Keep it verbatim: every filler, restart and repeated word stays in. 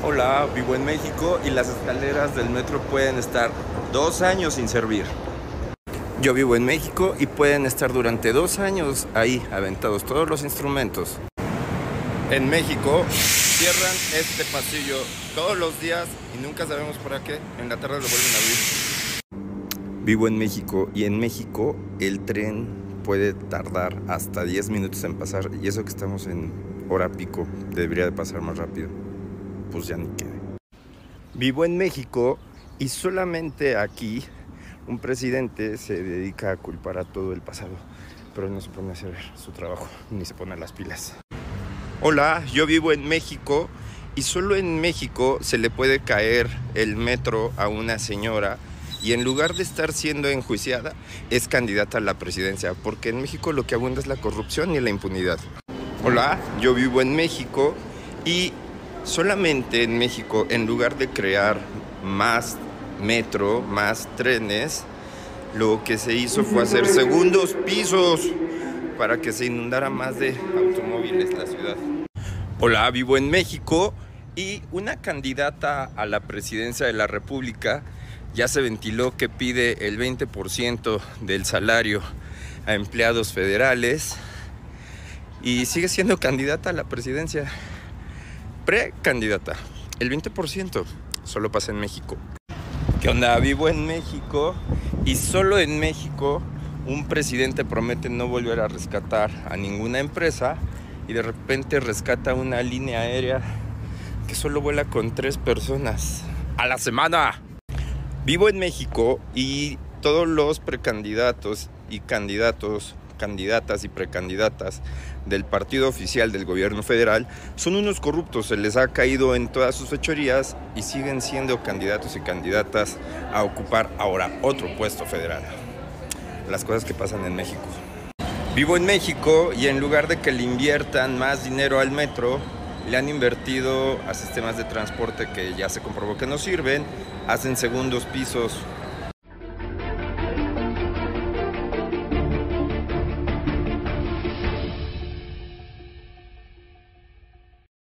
Hola, vivo en México y las escaleras del metro pueden estar dos años sin servir. Yo vivo en México y pueden estar durante dos años ahí aventados todos los instrumentos. En México cierran este pasillo todos los días y nunca sabemos para qué. En la tarde lo vuelven a abrir. Vivo en México y en México el tren puede tardar hasta diez minutos en pasar, y eso que estamos en hora pico, debería de pasar más rápido. Pues ya ni quede. Vivo en México y solamente aquí un presidente se dedica a culpar a todo el pasado, pero no se pone a hacer su trabajo ni se pone a las pilas. Hola, yo vivo en México y solo en México se le puede caer el metro a una señora y en lugar de estar siendo enjuiciada es candidata a la presidencia, porque en México lo que abunda es la corrupción y la impunidad. Hola, yo vivo en México y solamente en México, en lugar de crear más metro, más trenes, lo que se hizo fue hacer segundos pisos para que se inundara más de automóviles la ciudad. Hola, vivo en México y una candidata a la presidencia de la República ya se ventiló que pide el veinte por ciento del salario a empleados federales y sigue siendo candidata a la presidencia. Precandidata, el veinte por ciento solo pasa en México. ¿Qué onda? Vivo en México y solo en México un presidente promete no volver a rescatar a ninguna empresa y de repente rescata una línea aérea que solo vuela con tres personas a la semana. Vivo en México y todos los precandidatos y candidatos, candidatas y precandidatas del partido oficial del gobierno federal son unos corruptos, se les ha caído en todas sus fechorías y siguen siendo candidatos y candidatas a ocupar ahora otro puesto federal. Las cosas que pasan en México. Vivo en México y en lugar de que le inviertan más dinero al metro, le han invertido a sistemas de transporte que ya se comprobó que no sirven, hacen segundos pisos